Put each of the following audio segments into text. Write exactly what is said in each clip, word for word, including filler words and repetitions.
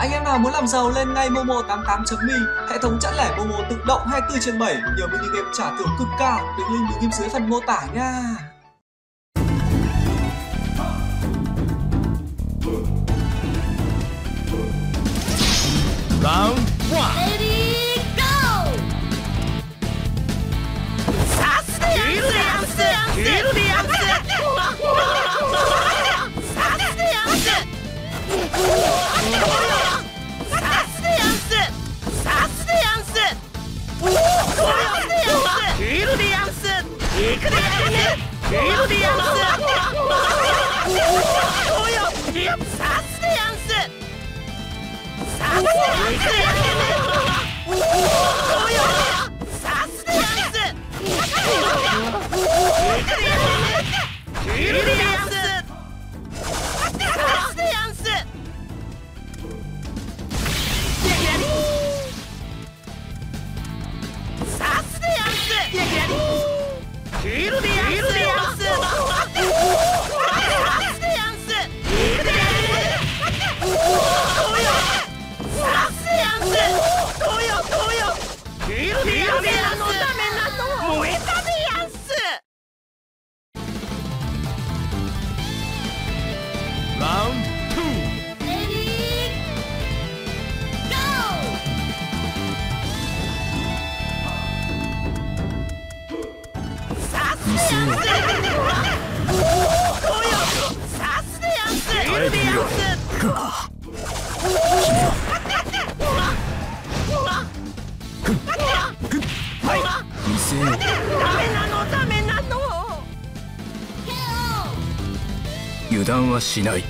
Anh em nào muốn làm giàu lên ngay momo tám tám chấm me, hệ thống chẵn lẻ Momo tự động hai mươi tư trên bảy, nhiều mini game trả thưởng cực cao, đường link đường kim dưới phần mô tả nha. Round one. Ready, go! Satsuyans! Satsuyans! Satsuyans! Satsuyans! Satsuyans! Round two. Ready, go!ケーオー! 油断はしない。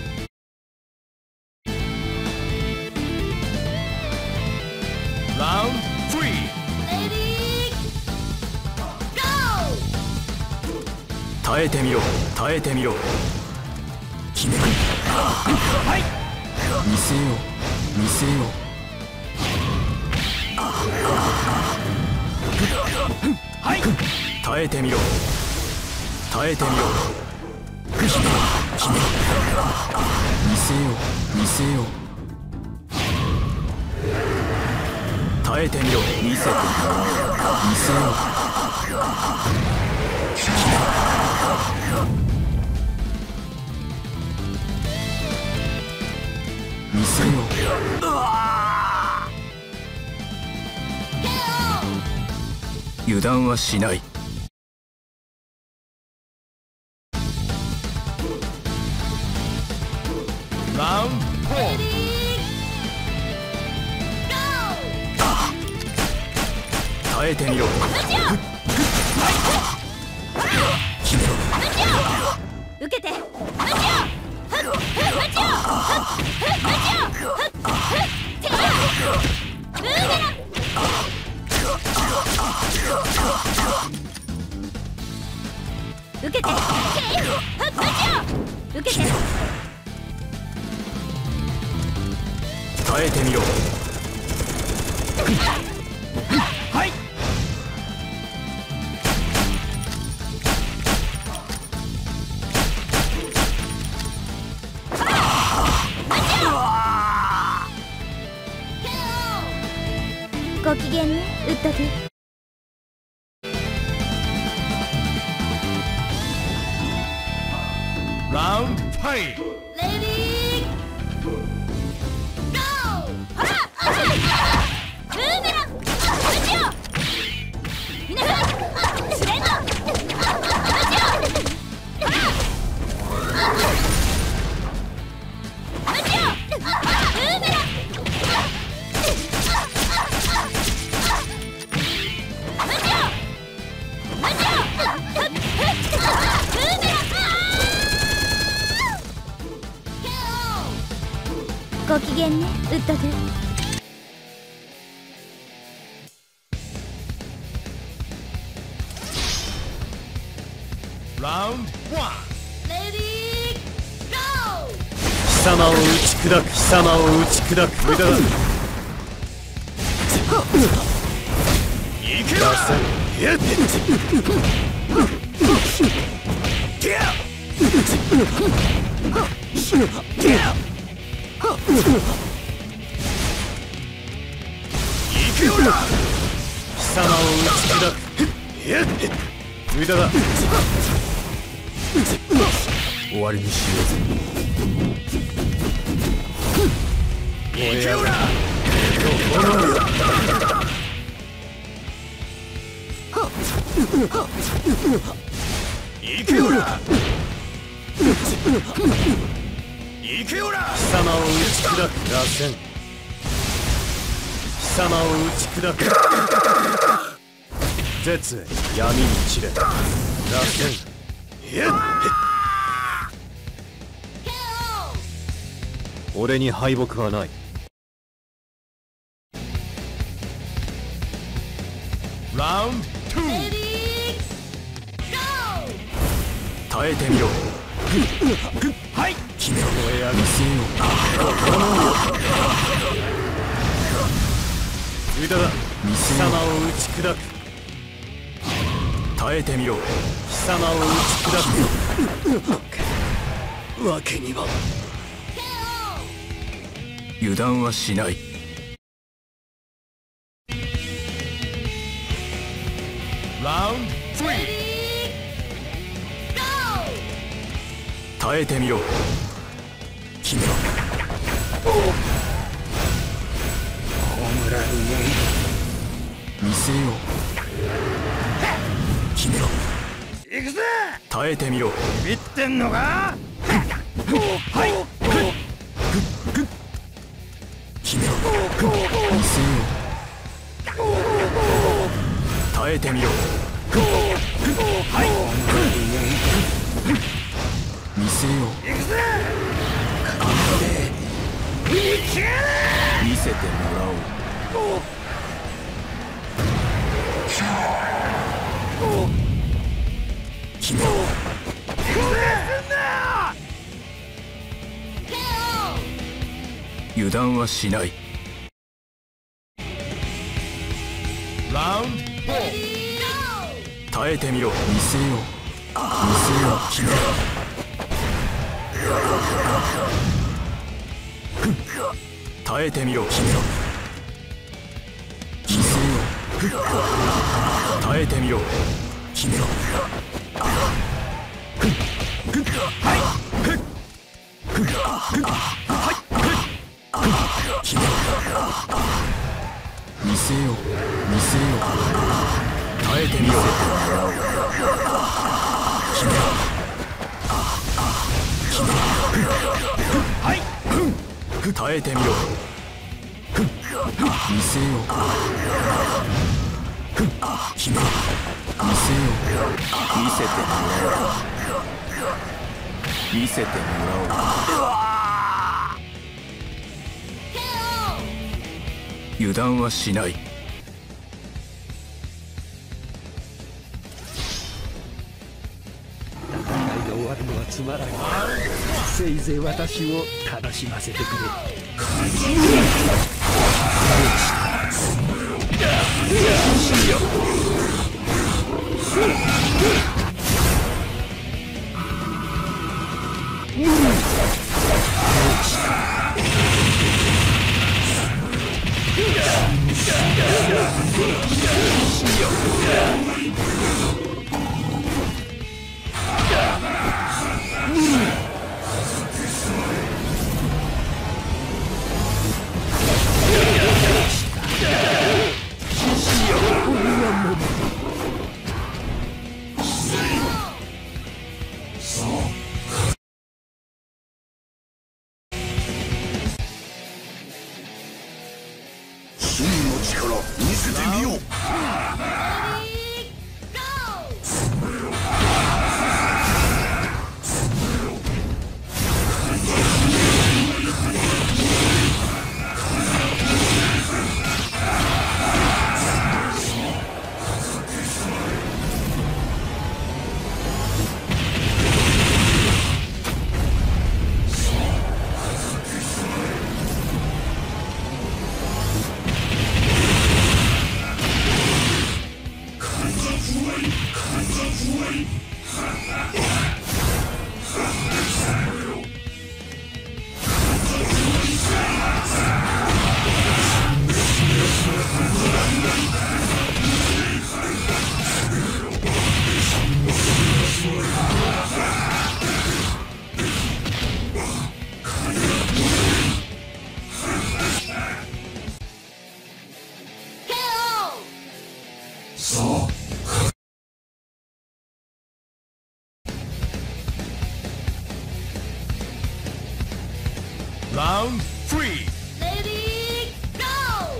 Round three. Ready, go! 耐えてみろ、耐えてみろ。決める。はい。見せよう、見せよう。はい。耐えてみろ、耐えてみろ。決めろ、決めろ。見せよう、見せよう。耐えてみろ、見せて、見せよう。見せよう。油断はしない。 Round four. 耐えてみろ。決めろ。 受けて。受けて。受けて。 耐えてみろ。はい。 ご機嫌ね、ウッドディ。 Round five. Ready, go! ほら、ブーメラン、打ちよ。みなさん、シレンド、打ちよ。ほら、打ちよ。ブーメラン。ご機嫌ね、ウッドドゥ。 Round one. Ready, go! 貴様を打ち砕く、貴様を打ち砕く。無駄だ。行けよ。やっ。 貴様を打ち砕く。無駄だ。終わりにしようぜ。行けおら。行けおら。行けおら。貴様を打ち砕く。螺旋。貴様を打ち砕く。絶闇に散れ。螺旋。俺に敗北はない。 ラウンドツー。 耐えてみろ。はい。決めろ。燃え上げせよ。無駄だ。貴様を打ち砕く。耐えてみろ。貴様を打ち砕く。わけには。油断はしない。 ラウンドスリー。 耐えてみろ。決めろ。葬られねえ。見せよう。決めろ。行くぜ。耐えてみろ。ビビってんのか。はい。決めろ。見せよう。耐えてみろ。はい。見せよう。行くぜ。見せてもらおう。決めろ。油断はしない。 ラウンドフォー。 耐えてみろ。見せよう。見せよう。決めろ。耐えてみろ。決めろ。見せよう。耐えてみろ。決めろ。はい。決めろ。見せよう。見せよう。耐えてみろ。決めろ。はい。耐えてみろ。見せよう。決めろ。見せよう。見せてもらおう。見せてもらおう。油断はしない。 戦いが終わるのはつまらない。せいぜい私を楽しませてくれ。 真の力見せてみよう。 Round three. Ready, go!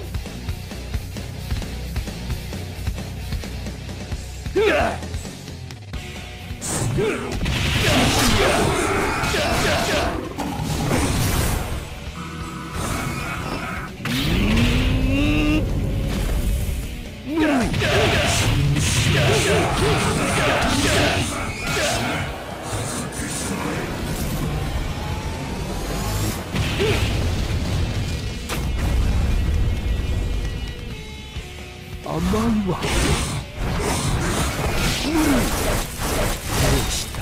甘いわ。どうした？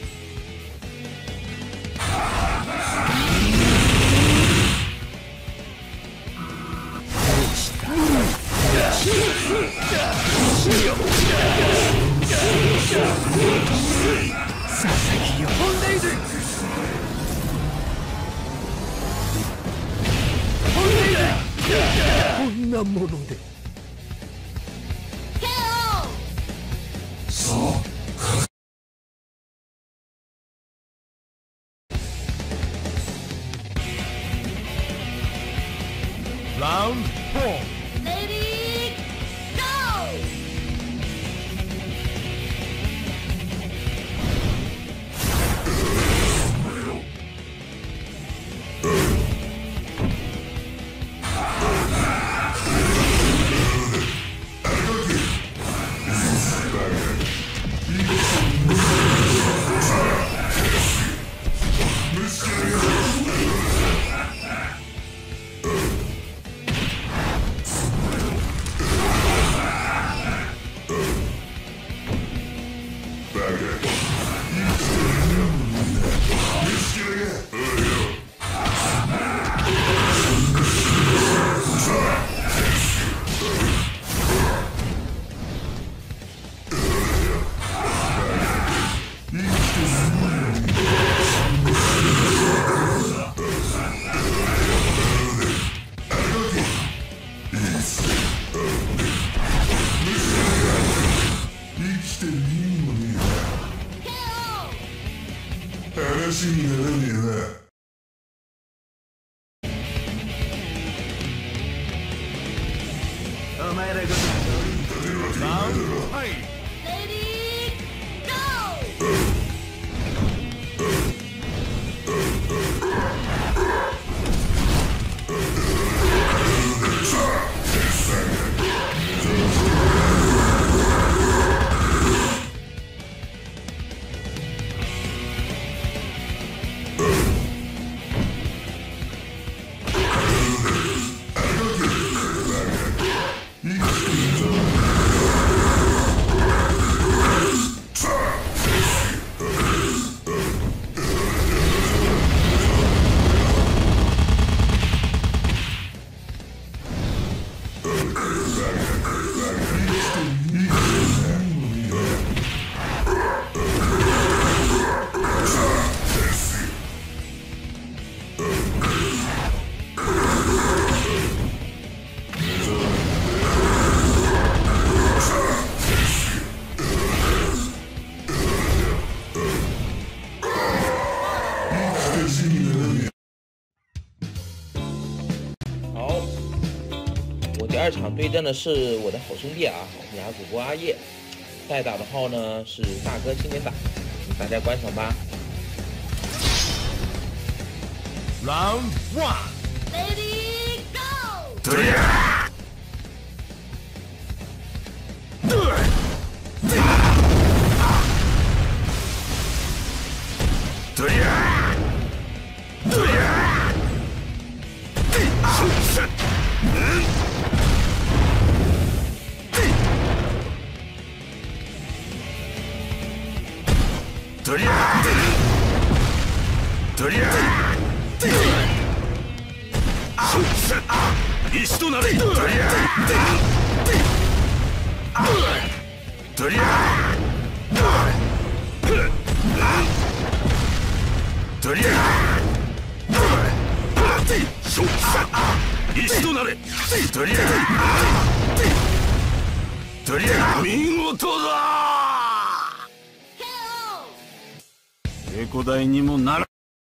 どうした？佐々木よ。飛んでいる。飛んでいる。こんなもので。 Round four. Ready, go! 話にならねえな。 お前らが Round five. Ready, go! 好，我第二场对阵的是我的好兄弟啊，雅主播阿叶，代打的号呢是大哥青年打，请大家观赏吧。 Round one. Ready, go! 对呀。对。对呀。对呀。とりゃとりゃ石となれとりゃとりゃとりゃ石となれとりゃとりゃ見事だ。 エコ代にもなら